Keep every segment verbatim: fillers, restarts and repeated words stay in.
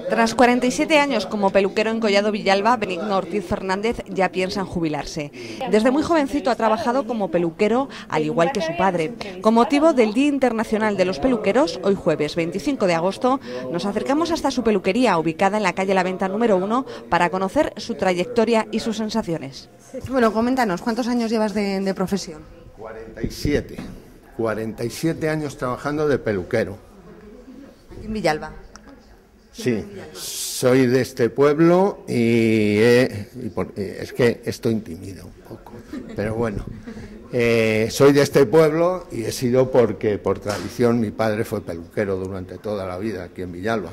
Tras cuarenta y siete años como peluquero en Collado Villalba, Benigno Ortiz Fernández ya piensa en jubilarse. Desde muy jovencito ha trabajado como peluquero, al igual que su padre. Con motivo del Día Internacional de los Peluqueros, hoy jueves veinticinco de agosto, nos acercamos hasta su peluquería, ubicada en la calle La Venta número uno, para conocer su trayectoria y sus sensaciones. Bueno, coméntanos, ¿cuántos años llevas de, de profesión? cuarenta y siete. cuarenta y siete años trabajando de peluquero. Aquí en Villalba. Sí, soy de este pueblo y, eh, y por, eh, es que esto intimida un poco, pero bueno, eh, soy de este pueblo y he sido porque por tradición mi padre fue peluquero durante toda la vida aquí en Villalba.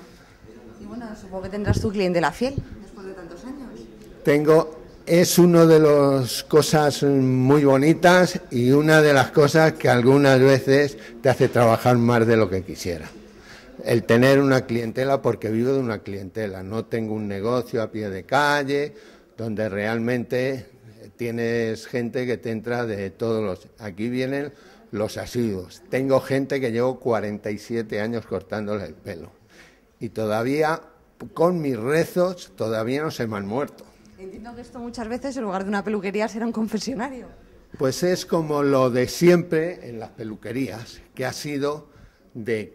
Y bueno, supongo que tendrás tu clientela fiel después de tantos años. Tengo, es una de las cosas muy bonitas y una de las cosas que algunas veces te hace trabajar más de lo que quisiera. El tener una clientela, porque vivo de una clientela, no tengo un negocio a pie de calle, donde realmente tienes gente que te entra de todos los... Aquí vienen los asiduos. Tengo gente que llevo cuarenta y siete años cortándole el pelo. Y todavía, con mis rezos, todavía no se me han muerto. Entiendo que esto muchas veces, en lugar de una peluquería, será un confesionario. Pues es como lo de siempre en las peluquerías, que ha sido... de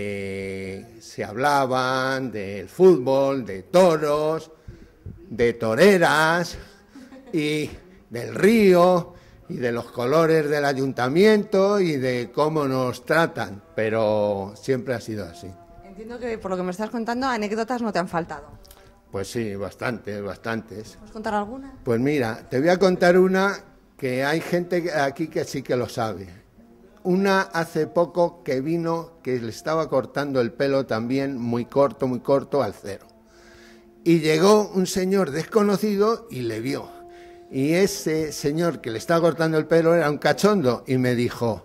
que se hablaban del fútbol, de toros, de toreras y del río y de los colores del ayuntamiento y de cómo nos tratan, pero siempre ha sido así. Entiendo que por lo que me estás contando, anécdotas no te han faltado. Pues sí, bastantes, bastantes. ¿Puedes contar alguna? Pues mira, te voy a contar una que hay gente aquí que sí que lo sabe. Una hace poco que vino, que le estaba cortando el pelo también, muy corto, muy corto, al cero. Y llegó un señor desconocido y le vio. Y ese señor que le estaba cortando el pelo era un cachondo y me dijo,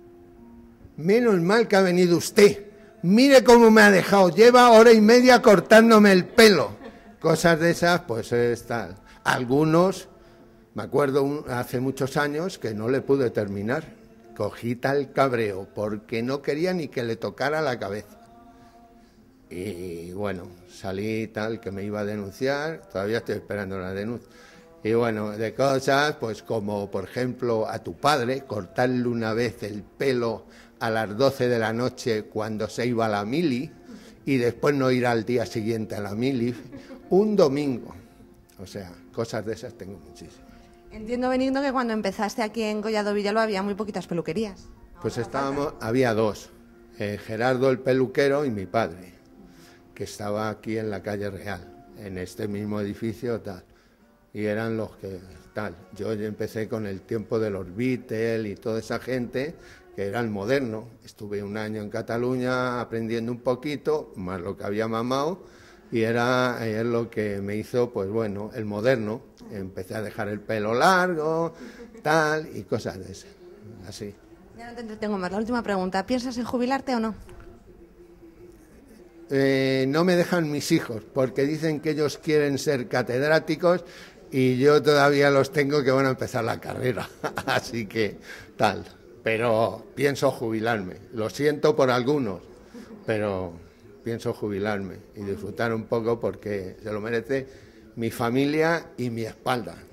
menos mal que ha venido usted, mire cómo me ha dejado, lleva hora y media cortándome el pelo. Cosas de esas, pues es tal. Algunos, me acuerdo un, hace muchos años que no le pude terminar. Cogí tal cabreo porque no quería ni que le tocara la cabeza. Y bueno, salí tal que me iba a denunciar, todavía estoy esperando la denuncia. Y bueno, de cosas, pues como por ejemplo a tu padre, cortarle una vez el pelo a las doce de la noche cuando se iba a la mili y después no ir al día siguiente a la mili, un domingo. O sea, cosas de esas tengo muchísimas. Entiendo, Benigno, que cuando empezaste aquí en Collado Villalba había muy poquitas peluquerías. Pues estábamos, había dos, eh, Gerardo el peluquero y mi padre, que estaba aquí en la calle Real, en este mismo edificio tal, y eran los que tal. Yo empecé con el tiempo de los Beatles y toda esa gente, que era el moderno. Estuve un año en Cataluña aprendiendo un poquito, más lo que había mamado, y era es lo que me hizo, pues bueno, el moderno. Empecé a dejar el pelo largo, tal, y cosas de esas, así. Ya no te entretengo más. La última pregunta, ¿piensas en jubilarte o no? Eh, no me dejan mis hijos, porque dicen que ellos quieren ser catedráticos y yo todavía los tengo que van a empezar la carrera, así que tal. Pero pienso jubilarme, lo siento por algunos, pero pienso jubilarme y disfrutar un poco porque se lo merece mi familia y mi espalda.